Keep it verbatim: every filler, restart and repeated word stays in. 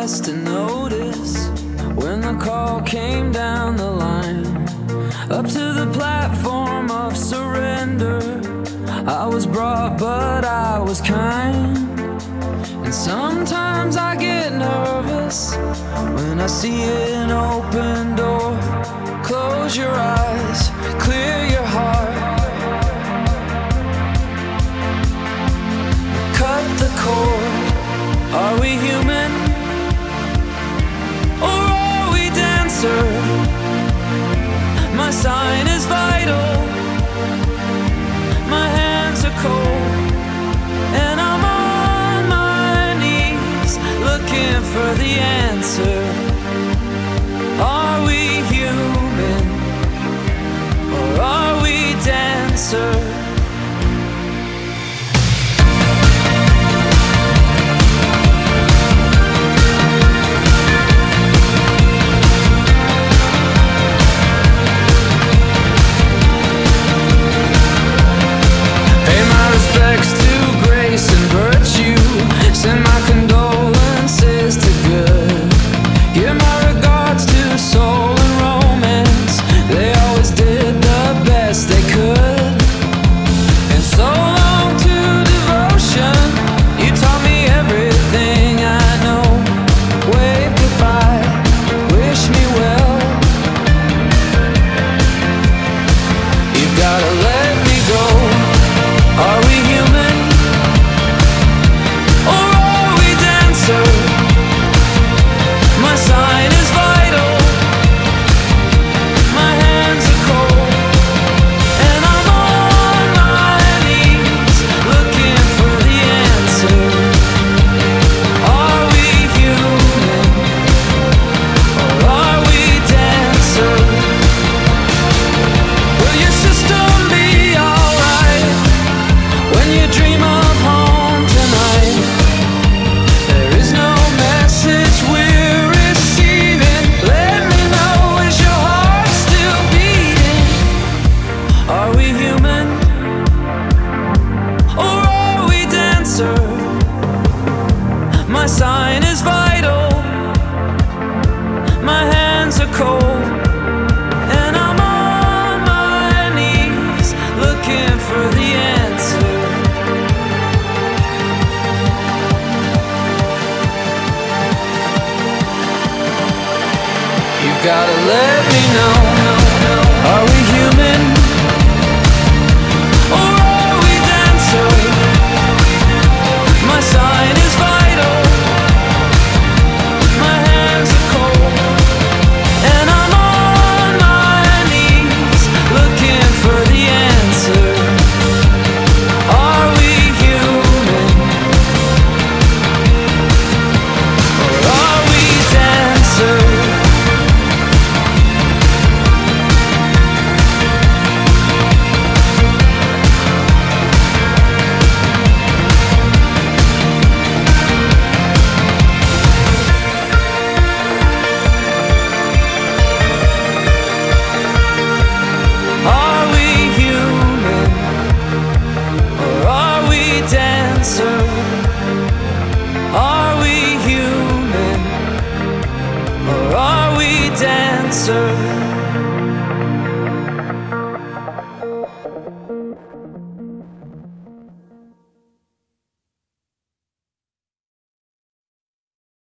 less to notice when the call came down the line, up to the platform of surrender. I was brought, but I was kind. And sometimes I get nervous when I see an open door. Close your eyes, clear your heart, cut the cord. Are we human, or are we dancer? My sign is vital, my hands are cold, and I'm on my knees looking for the answer. Are we human, or are we dancer? Respects to grace and virtue, send my condolences to good. Give my regards to soul and romance, they always did the best they could. And so long to devotion, you taught me everything I know. Wave goodbye, wish me well. You've gotta let me go. Are we human, or are we dancer? My sign is vital, my hands are cold, and I'm on my knees looking for the answer. Are we human, or are we dancer? Will your system be alright when you dream of home tonight? There is no message we're receiving. Let me know, is your heart still beating? Are we human, or are we dancer? My sign is vital, my hands are cold, and I'm on my knees looking for the answer. You've gotta let me know. Are we human, or are we dancer? My sign is vital, my hands are cold, and I'm on my knees looking for the answer. Are we human, or are we dancer? Are we human, or are we dancer? Are we human, or are we dancer?